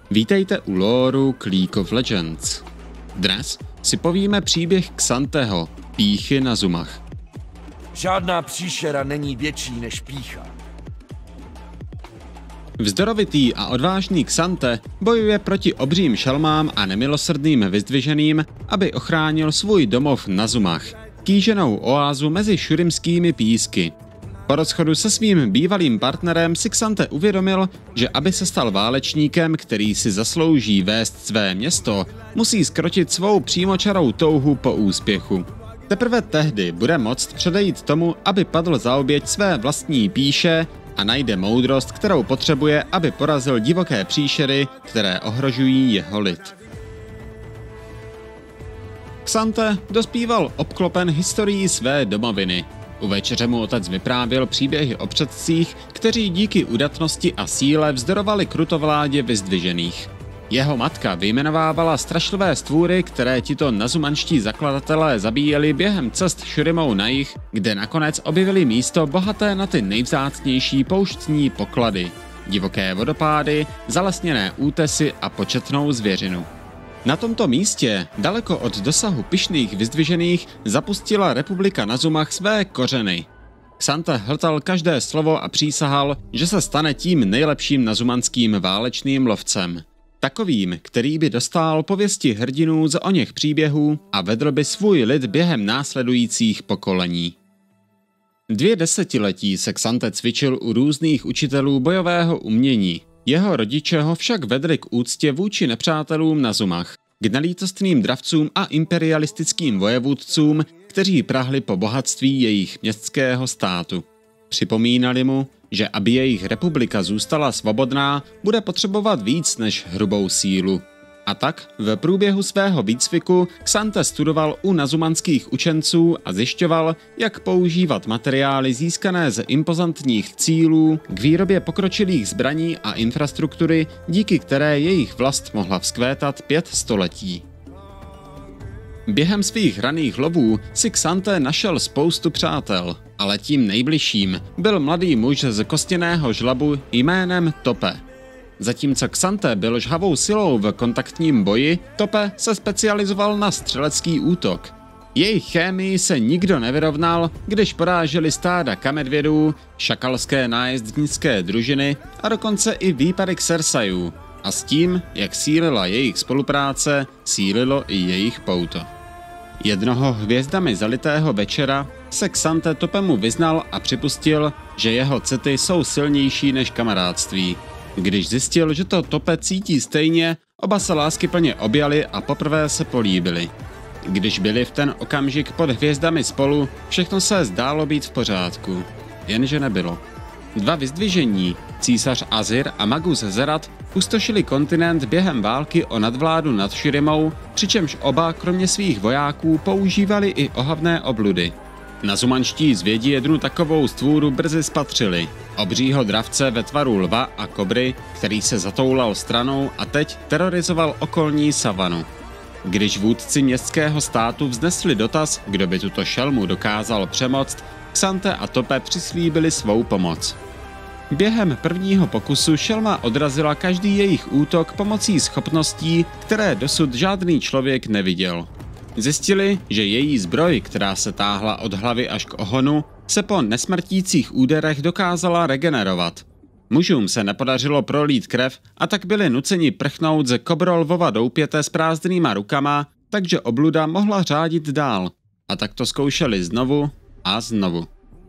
Vítejte u lóru League of Legends. Dnes si povíme příběh Xanteho, pýchy na zumach. Žádná příšera není větší než pýcha. Vzdorovitý a odvážný Xante bojuje proti obřím šelmám a nemilosrdným vyzdviženým, aby ochránil svůj domov na zumach, kýženou oázu mezi šurimskými písky. Po rozchodu se svým bývalým partnerem si Xante uvědomil, že aby se stal válečníkem, který si zaslouží vést své město, musí zkrotit svou přímočarou touhu po úspěchu. Teprve tehdy bude moct předejít tomu, aby padl za oběť své vlastní pýše a najde moudrost, kterou potřebuje, aby porazil divoké příšery, které ohrožují jeho lid. Xante dospíval obklopen historií své domoviny. U večeře mu otec vyprávěl příběhy o předcích, kteří díky udatnosti a síle vzdorovali krutovládě vyzdvižených. Jeho matka vyjmenovávala strašlivé stvůry, které tito nazumanští zakladatelé zabíjeli během cest Šurimou na jih, kde nakonec objevili místo bohaté na ty nejvzácnější pouštní poklady, divoké vodopády, zalesněné útesy a početnou zvěřinu. Na tomto místě, daleko od dosahu pyšných vyzdvižených, zapustila republika na zumach své kořeny. Xante hltal každé slovo a přísahal, že se stane tím nejlepším nazumanským válečným lovcem. Takovým, který by dostal pověsti hrdinů z oněch příběhů a vedl by svůj lid během následujících pokolení. 2 desetiletí se Xante cvičil u různých učitelů bojového umění. Jeho rodiče ho však vedli k úctě vůči nepřátelům na zumach, k nelítostným dravcům a imperialistickým vojevůdcům, kteří prahli po bohatství jejich městského státu. Připomínali mu, že aby jejich republika zůstala svobodná, bude potřebovat víc než hrubou sílu. A tak v průběhu svého výcviku Xante studoval u nazumanských učenců a zjišťoval, jak používat materiály získané z impozantních cílů k výrobě pokročilých zbraní a infrastruktury, díky které jejich vlast mohla vzkvétat 5 století. Během svých raných lovů si Xante našel spoustu přátel, ale tím nejbližším byl mladý muž z kostěného žlabu jménem Tope. Zatímco Xante byl žhavou silou v kontaktním boji, Tope se specializoval na střelecký útok. Jejich chémii se nikdo nevyrovnal, když poráželi stáda kamedvědů, šakalské nájezdnické družiny a dokonce i výpady Xersajů. A s tím, jak sílila jejich spolupráce, sílilo i jejich pouto. Jednoho hvězdami zalitého večera se Xante Topemu vyznal a připustil, že jeho city jsou silnější než kamarádství. Když zjistil, že to Tope cítí stejně, oba se láskyplně objali a poprvé se políbili. Když byli v ten okamžik pod hvězdami spolu, všechno se zdálo být v pořádku. Jenže nebylo. 2 vyzdvižení, císař Azir a magus Zerat, pustošili kontinent během války o nadvládu nad Šurimou, přičemž oba kromě svých vojáků používali i ohavné obludy. Nazumanští zvědi jednu takovou stvůru brzy spatřili. Obřího dravce ve tvaru lva a kobry, který se zatoulal stranou a teď terorizoval okolní savanu. Když vůdci městského státu vznesli dotaz, kdo by tuto šelmu dokázal přemoct, Xante a Tope přislíbili svou pomoc. Během prvního pokusu šelma odrazila každý jejich útok pomocí schopností, které dosud žádný člověk neviděl. Zjistili, že její zbroj, která se táhla od hlavy až k ohonu, se po nesmrtících úderech dokázala regenerovat. Mužům se nepodařilo prolít krev a tak byli nuceni prchnout ze kobrolvova doupěte s prázdnýma rukama, takže obluda mohla řádit dál. A tak to zkoušeli znovu a znovu.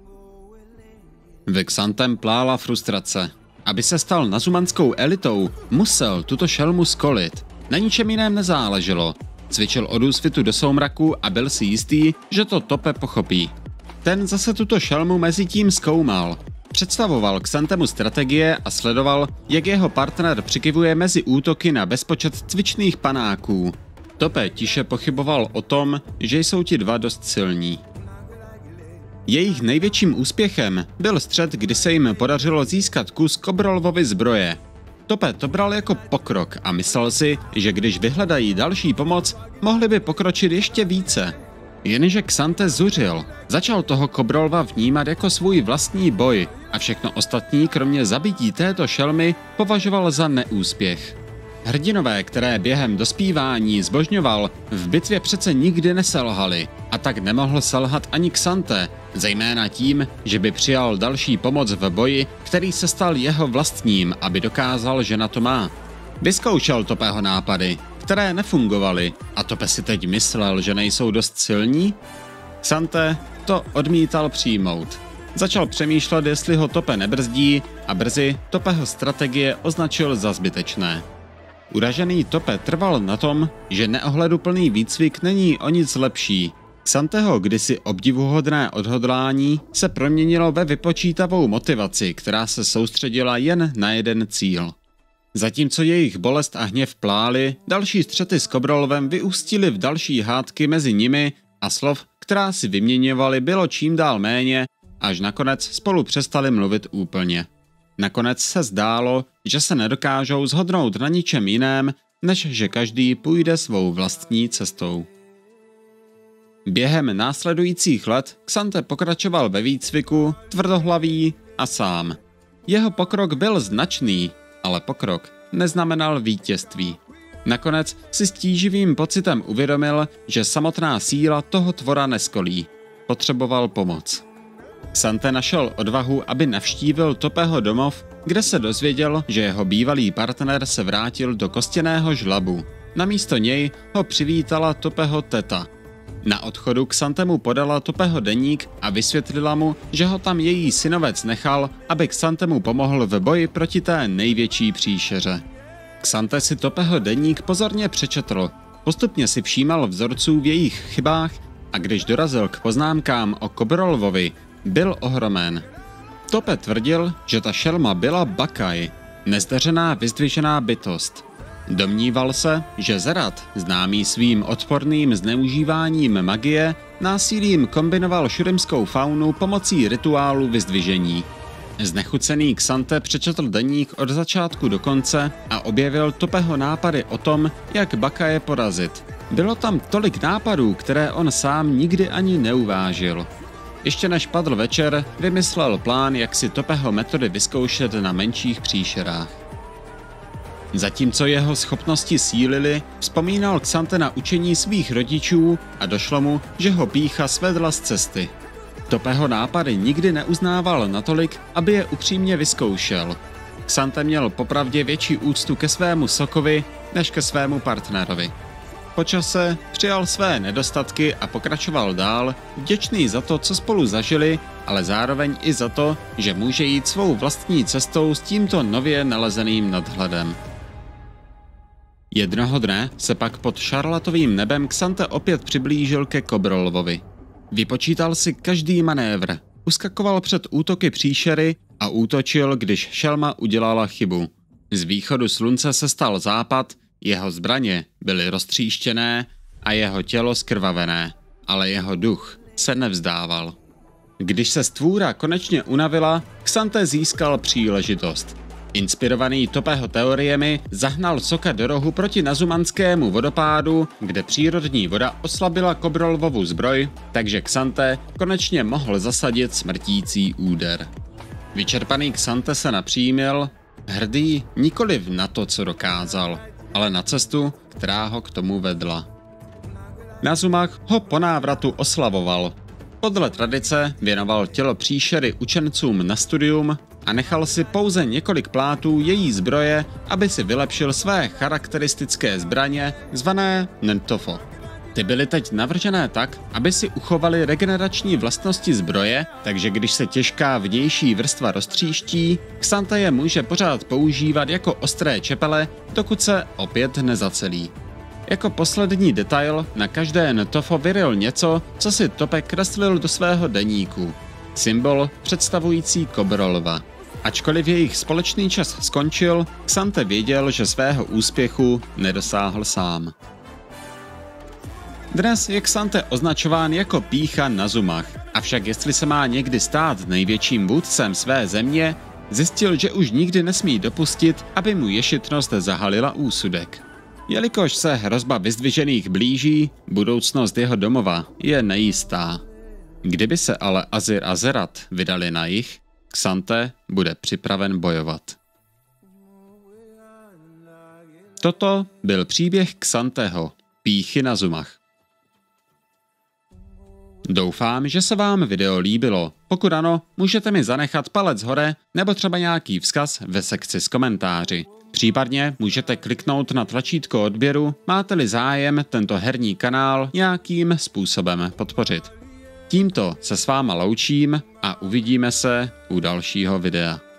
V Xantem plála frustrace. Aby se stal nazumanskou elitou, musel tuto šelmu skolit. Na ničem jiném nezáleželo. Cvičil od úsvitu do soumraku a byl si jistý, že to Tope pochopí. Ten zase tuto šelmu mezi tím zkoumal. Představoval Xantemu strategie a sledoval, jak jeho partner přikyvuje mezi útoky na bezpočet cvičných panáků. Tope tiše pochyboval o tom, že jsou ti 2 dost silní. Jejich největším úspěchem byl střet, kdy se jim podařilo získat kus kobrolvovy zbroje. Tope to bral jako pokrok a myslel si, že když vyhledají další pomoc, mohli by pokročit ještě více. Jenže Xante zuřil. Začal toho kobrolva vnímat jako svůj vlastní boj a všechno ostatní, kromě zabití této šelmy, považoval za neúspěch. Hrdinové, které během dospívání zbožňoval, v bitvě přece nikdy neselhali, a tak nemohl selhat ani Xanthe, zejména tím, že by přijal další pomoc v boji, který se stal jeho vlastním, aby dokázal, že na to má. Vyzkoušel Topeho nápady, které nefungovaly, a Tope si teď myslel, že nejsou dost silní? Xanthe to odmítal přijmout. Začal přemýšlet, jestli ho Tope nebrzdí, a brzy Topeho strategie označil za zbytečné. Uražený Tope trval na tom, že neohleduplný výcvik není o nic lepší. Xantheho kdysi obdivuhodné odhodlání se proměnilo ve vypočítavou motivaci, která se soustředila jen na jeden cíl. Zatímco jejich bolest a hněv plály, další střety s Kobrolvem vyústily v další hádky mezi nimi a slov, která si vyměňovali, bylo čím dál méně, až nakonec spolu přestali mluvit úplně. Nakonec se zdálo, že se nedokážou shodnout na ničem jiném, než že každý půjde svou vlastní cestou. Během následujících let Xanthe pokračoval ve výcviku, tvrdohlavý a sám. Jeho pokrok byl značný, ale pokrok neznamenal vítězství. Nakonec si s tíživým pocitem uvědomil, že samotná síla toho tvora neskolí. Potřeboval pomoc. Xanthe našel odvahu, aby navštívil Topeho domov, kde se dozvěděl, že jeho bývalý partner se vrátil do kostěného žlabu. Namísto něj ho přivítala Topeho teta. Na odchodu Xanthe mu podala Topeho deník a vysvětlila mu, že ho tam její synovec nechal, aby Xanthe mu pomohl v boji proti té největší příšeře. Xanthe si Topeho deník pozorně přečetl, postupně si všímal vzorců v jejich chybách a když dorazil k poznámkám o Kobrolvovi, byl ohromen. Tope tvrdil, že ta šelma byla Bakaj, nezdařená vyzdvižená bytost. Domníval se, že Zerat, známý svým odporným zneužíváním magie, násilím kombinoval šurimskou faunu pomocí rituálu vyzdvižení. Znechucený Xanthe přečetl deník od začátku do konce a objevil Topeho nápady o tom, jak Bakaje porazit. Bylo tam tolik nápadů, které on sám nikdy ani neuvážil. Ještě než padl večer, vymyslel plán, jak si Topeho metody vyzkoušet na menších příšerách. Zatímco jeho schopnosti sílily, vzpomínal Xanthe na učení svých rodičů a došlo mu, že ho pýcha svedla z cesty. Topeho nápady nikdy neuznával natolik, aby je upřímně vyzkoušel. Xanthe měl popravdě větší úctu ke svému sokovi, než ke svému partnerovi. Po čase přijal své nedostatky a pokračoval dál, vděčný za to, co spolu zažili, ale zároveň i za to, že může jít svou vlastní cestou s tímto nově nalezeným nadhledem. Jednoho dne se pak pod šarlatovým nebem Xanthe opět přiblížil ke Kobrolvovi. Vypočítal si každý manévr, uskakoval před útoky příšery a útočil, když šelma udělala chybu. Z východu slunce se stal západ, jeho zbraně byly roztříštěné a jeho tělo zkrvavené, ale jeho duch se nevzdával. Když se stvůra konečně unavila, Xanthe získal příležitost. Inspirovaný Topeho teoriemi zahnal soka do rohu proti nazumanskému vodopádu, kde přírodní voda oslabila Kobrolvovu zbroj, takže Xanthe konečně mohl zasadit smrtící úder. Vyčerpaný Xanthe se napřímil, hrdý nikoliv na to, co dokázal, ale na cestu, která ho k tomu vedla. Nazumah ho po návratu oslavoval. Podle tradice věnoval tělo příšery učencům na studium a nechal si pouze několik plátů její zbroje, aby si vylepšil své charakteristické zbraně, zvané Ntofo. Ty byly teď navržené tak, aby si uchovaly regenerační vlastnosti zbroje, takže když se těžká vnější vrstva roztříští, Xanthe je může pořád používat jako ostré čepele, dokud se opět nezacelí. Jako poslední detail na každé Ntofo vyryl něco, co si Tope kreslil do svého deníku. Symbol představující Kobrolva. Ačkoliv jejich společný čas skončil, Xanthe věděl, že svého úspěchu nedosáhl sám. Dnes je Xanthe označován jako pýcha Nazumah, avšak jestli se má někdy stát největším vůdcem své země, zjistil, že už nikdy nesmí dopustit, aby mu ješitnost zahalila úsudek. Jelikož se hrozba vyzdvižených blíží, budoucnost jeho domova je nejistá. Kdyby se ale Azir a Zerat vydali na jih, Xanthe bude připraven bojovat. Toto byl příběh Xanteho, pýchy na zumach. Doufám, že se vám video líbilo. Pokud ano, můžete mi zanechat palec hore nebo třeba nějaký vzkaz ve sekci s komentáři. Případně můžete kliknout na tlačítko odběru, máte-li zájem tento herní kanál nějakým způsobem podpořit. Tímto se s váma loučím a uvidíme se u dalšího videa.